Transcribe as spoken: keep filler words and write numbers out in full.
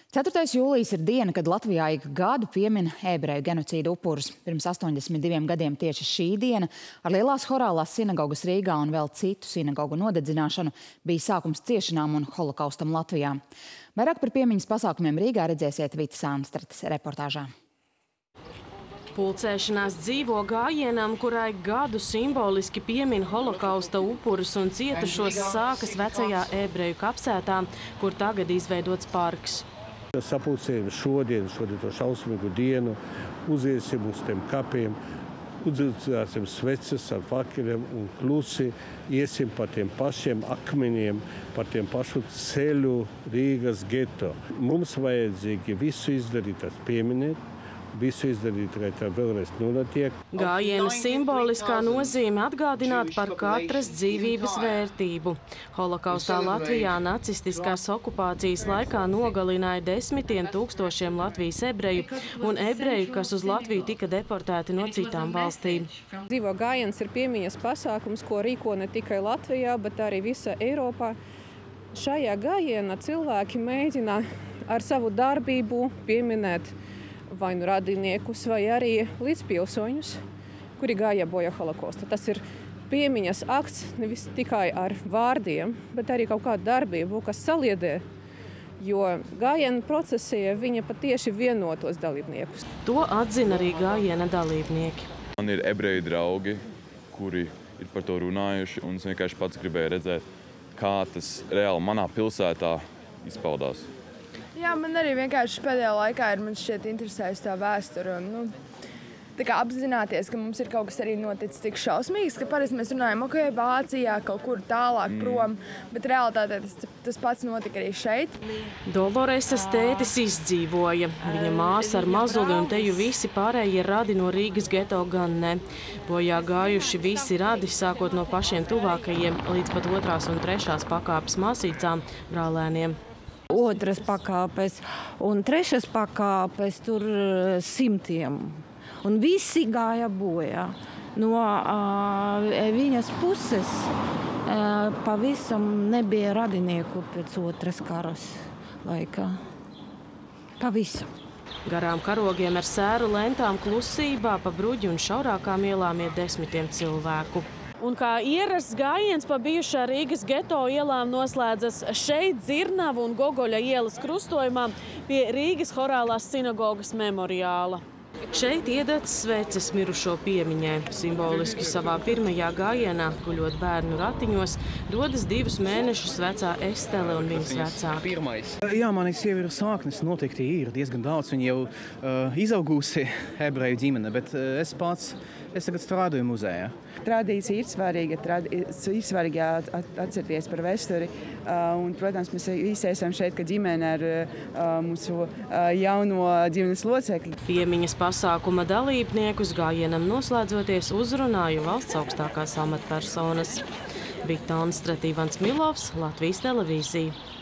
ceturtais jūlijas ir diena, kad Latvijā ik gadu piemin ebreju genocīdu upurus. Pirms astoņdesmit diviem gadiem tieši šī diena ar lielās horālās sinagogas Rīgā un vēl citu sinagogu nodedzināšanu bija sākums ciešanām un holokaustam Latvijā. Vairāk par piemiņas pasākumiem Rīgā redzēsiet Vitas Anstrates reportāžā. Pulcēšanās dzīvo gājienam, kurai gadu simboliski piemin holokausta upurus un cietušos, sākas vecajā ebreju kapsētā, kur tagad izveidots parks. Sapulcējam šodien, šodien to šausmīgu dienu, uziesim uz tiem kapiem, uzdedzināsim sveces ar fakeliem un klusi iesim pa tiem pašiem akmeņiem, pa tiem pašu ceļu Rīgas geto. Mums vajadzīgi visu izdarīt, pieminēt, visu izdarīt, lai tā vēlreiz nenotiek. Gājiena simboliskā nozīme atgādināt par katras dzīvības vērtību. Holokaustā Latvijā nacistiskās okupācijas laikā nogalināja desmitiem tūkstošiem Latvijas ebreju un ebreju, kas uz Latviju tika deportēti no citām valstīm. Dzīvo gājiens ir piemiņas pasākums, ko rīko ne tikai Latvijā, bet arī visa Eiropā. Šajā gājienā cilvēki mēģina ar savu darbību pieminēt vai nu radiniekus, vai arī līdzpilsoņus, kuri gāja bojā holokausta. Tas ir piemiņas akts nevis tikai ar vārdiem, bet arī kaut kādu darbību, kas saliedē, jo gājiena procesija viņa patieši vieno tos dalībniekus. To atzina arī gājiena dalībnieki. Man ir ebreju draugi, kuri ir par to runājuši, un es vienkārši pats gribēju redzēt, kā tas reāli manā pilsētā izpaudās. Jā, man arī vienkārši pēdējā laikā ir man šķiet interesējusi tā vēsture un, nu, tā kā apzināties, ka mums ir kaut kas arī noticis tik šausmīgs, ka parasti mēs runājam, ok, Vācijā, kaut kur tālāk prom, bet realitātē tas, tas pats notika arī šeit. Doloreses tētis izdzīvoja. Viņa māsa ar mazuli un teju visi pārējie radi no Rīgas geto gan ne. Bojā gājuši visi radi, sākot no pašiem tuvākajiem, līdz pat otrās un trešās pakāpes māsīcām, brālēniem. Otras pakāpes un trešas pakāpes tur simtiem. Un visi gāja bojā. No uh, viņas puses uh, pavisam nebija radinieku pēc otras karas laikā. Pavisam. Garām karogiem ar sēru lentām klusībā pa Bruģu un šaurākām ielām iet desmitiem cilvēku. Un kā ierasts gājiens pa bijušā Rīgas geto ielām noslēdzas šeit Dzirnavu un Gogoļa ielas krustojumā pie Rīgas horālās sinagogas memoriāla. Šeit iedegts sveces mirušo piemiņai. Simboliski savā pirmajā gājienā, guļot bērnu ratiņos, dodas divus mēnešus vecā Estele un viņas vecāki. Jā, manī sieva ir sāknes, noteikti ir diezgan daudz. Viņa jau uh, izaugusi ebreju ģimene, bet uh, es pats es tagad strādāju muzejā. Tradīcija ir svarīga, tradi ir svarīgi atcerties par vēsturi. Uh, un, protams, mēs visi esam šeit, ka ģimene ar uh, mūsu uh, jauno ģimenes locekļi. Piemiņas pasākuma dalībniekus gājienam noslēdzoties uzrunāja valsts augstākās amatpersonas. Vita Anstrate, Ivans Milovs, Latvijas televīzija.